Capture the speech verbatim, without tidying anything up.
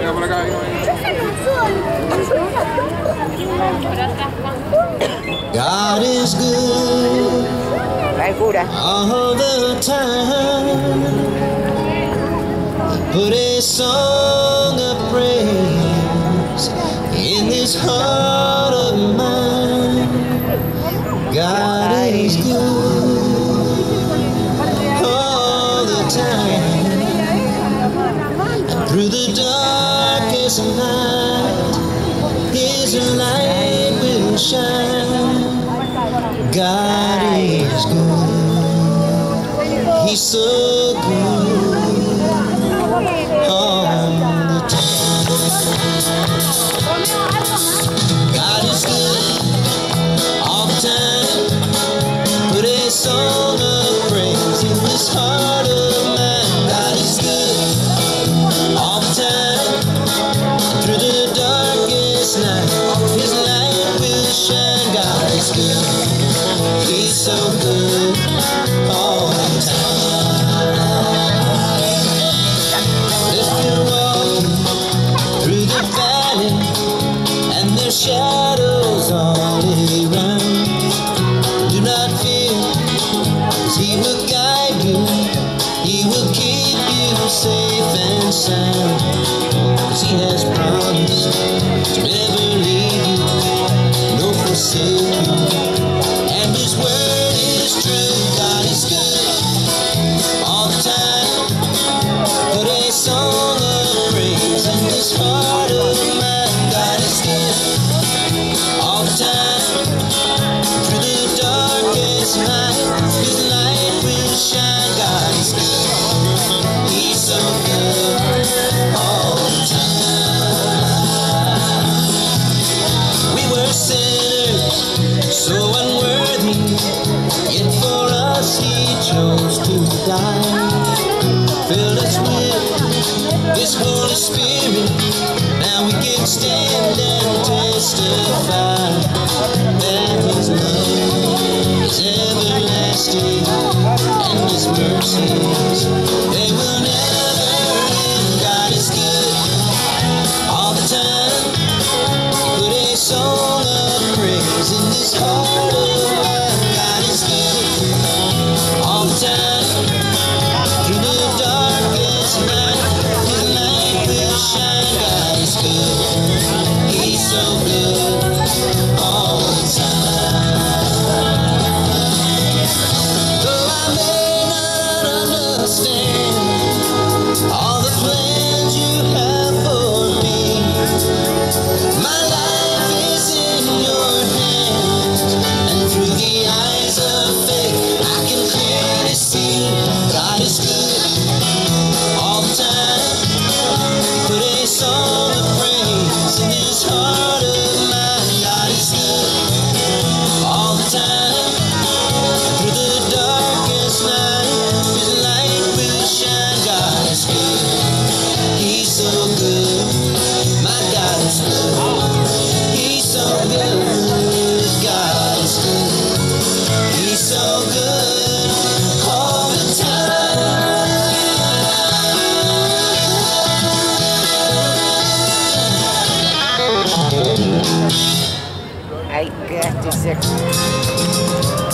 God is good all the time. Put a song of praise in this heart of mine. God is good all the time. And through the darkest night, His light will shine. God is good. He's so good all the time. God is good all the time. Put a song of praise in this heart of mine. God is good all the time. Through the darkest night, His light will shine. God is good. He's so good all the time. If you're walking through the valley and there's shadows all around, do not fear, 'cause He will guide you. He will keep you safe and sound, 'cause He has promised to never leave you nor forsake you. And His word is true. God is good all the time. Put a song of praise in this heart of mine. God is good all the time. Through the darkest night, His light will shine. God is good. He's so good all the time. We were sinners, so unworthy, yet for us He chose to die. Filled us with His Holy Spirit, now we can stand and testify that His love is everlasting and His mercies, they will never end. God is good all the time. Put a song of praise in this heart of mine. God is good all the time. Through the darkest night, His light will shine. God is good. He's so good all the time. Though I may not understand all the plans You have for me, my life is in Your hands, and through the eyes of faith I can clearly see God is good all the time. Put a song of praise in this heart of mine. God is good all the time. Through the darkest night, His light will shine. God is good. He's so good. My God is good. He's so good. God is good. He's so good all the time. I got this.